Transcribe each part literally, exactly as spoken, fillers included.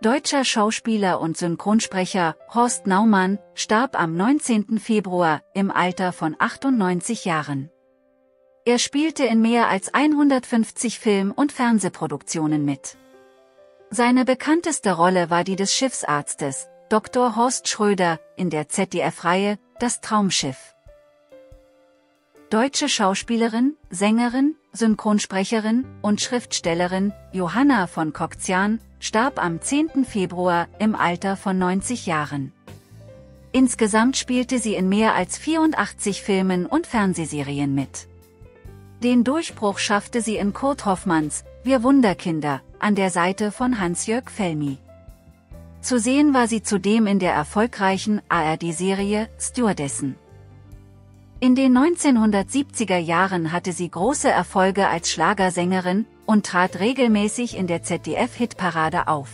Deutscher Schauspieler und Synchronsprecher Horst Naumann starb am neunzehnten Februar im Alter von achtundneunzig Jahren. Er spielte in mehr als hundertfünfzig Film- und Fernsehproduktionen mit. Seine bekannteste Rolle war die des Schiffsarztes, Doktor Horst Schröder, in der Z D F-Reihe Das Traumschiff. Deutsche Schauspielerin, Sängerin, Synchronsprecherin und Schriftstellerin Johanna von Coxian starb am zehnten Februar im Alter von neunzig Jahren. Insgesamt spielte sie in mehr als vierundachtzig Filmen und Fernsehserien mit. Den Durchbruch schaffte sie in Kurt Hoffmanns Wir Wunderkinder an der Seite von Hans-Jörg Felmy. Zu sehen war sie zudem in der erfolgreichen A R D-Serie Stewardessen. In den neunzehnhundertsiebziger Jahren hatte sie große Erfolge als Schlagersängerin und trat regelmäßig in der Z D F-Hitparade auf.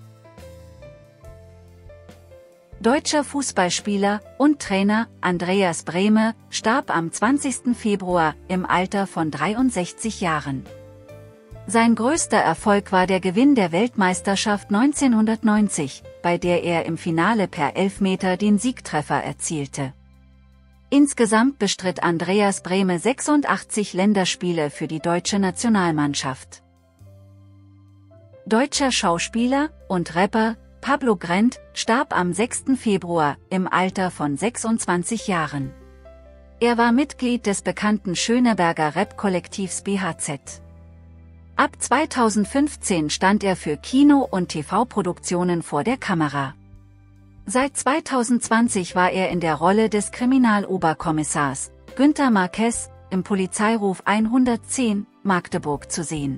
Deutscher Fußballspieler und Trainer Andreas Brehme starb am zwanzigsten Februar im Alter von dreiundsechzig Jahren. Sein größter Erfolg war der Gewinn der Weltmeisterschaft neunzehnhundertneunzig, bei der er im Finale per Elfmeter den Siegtreffer erzielte. Insgesamt bestritt Andreas Brehme sechsundachtzig Länderspiele für die deutsche Nationalmannschaft. Deutscher Schauspieler und Rapper Pablo Grendt starb am sechsten Februar im Alter von sechsundzwanzig Jahren. Er war Mitglied des bekannten Schöneberger Rap-Kollektivs B H Z. Ab zweitausendfünfzehn stand er für Kino- und T V-Produktionen vor der Kamera. Seit zweitausendzwanzig war er in der Rolle des Kriminaloberkommissars Günter Marquez im Polizeiruf hundertzehn Magdeburg zu sehen.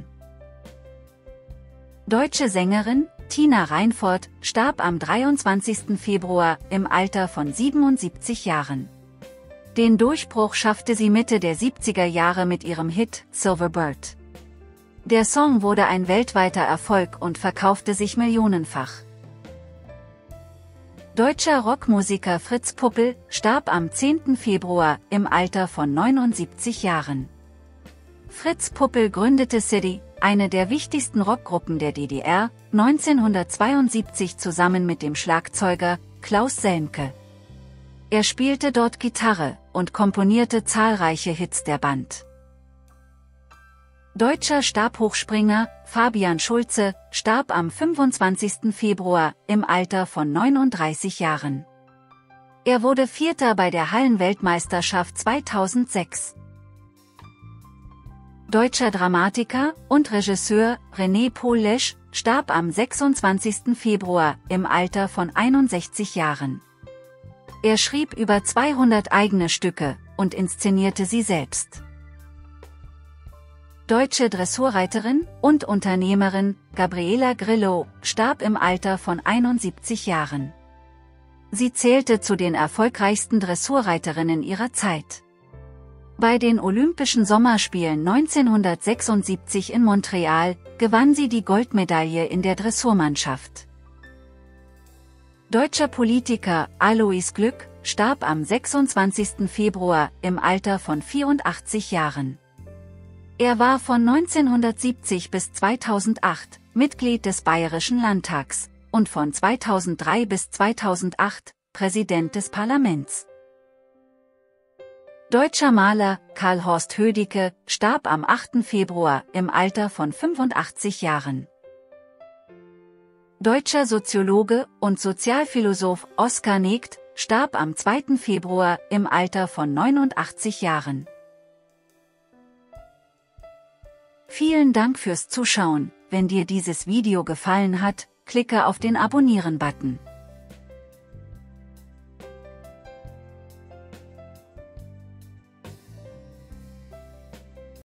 Deutsche Sängerin Tina Reinfort starb am dreiundzwanzigsten Februar im Alter von siebenundsiebzig Jahren. Den Durchbruch schaffte sie Mitte der siebziger Jahre mit ihrem Hit Silver Bird. Der Song wurde ein weltweiter Erfolg und verkaufte sich millionenfach. Deutscher Rockmusiker Fritz Puppel starb am zehnten Februar im Alter von neunundsiebzig Jahren. Fritz Puppel gründete City, eine der wichtigsten Rockgruppen der D D R, neunzehnhundertzweiundsiebzig zusammen mit dem Schlagzeuger Klaus Selmke. Er spielte dort Gitarre und komponierte zahlreiche Hits der Band. Deutscher Stabhochspringer Fabian Schulze starb am fünfundzwanzigsten Februar im Alter von neununddreißig Jahren. Er wurde Vierter bei der Hallenweltmeisterschaft zweitausendsechs. Deutscher Dramatiker und Regisseur René Paul Lesch starb am sechsundzwanzigsten Februar im Alter von einundsechzig Jahren. Er schrieb über zweihundert eigene Stücke und inszenierte sie selbst. Deutsche Dressurreiterin und Unternehmerin Gabriela Grillo starb im Alter von einundsiebzig Jahren. Sie zählte zu den erfolgreichsten Dressurreiterinnen ihrer Zeit. Bei den Olympischen Sommerspielen neunzehnhundertsechsundsiebzig in Montreal gewann sie die Goldmedaille in der Dressurmannschaft. Deutscher Politiker Alois Glück starb am sechsundzwanzigsten Februar im Alter von vierundachtzig Jahren. Er war von neunzehnhundertsiebzig bis zweitausendacht Mitglied des Bayerischen Landtags und von zweitausenddrei bis zweitausendacht Präsident des Parlaments. Deutscher Maler Karl Horst Hödicke starb am achten Februar im Alter von fünfundachtzig Jahren. Deutscher Soziologe und Sozialphilosoph Oskar Negd starb am zweiten Februar im Alter von neunundachtzig Jahren. Vielen Dank fürs Zuschauen. Wenn dir dieses Video gefallen hat, klicke auf den Abonnieren-Button.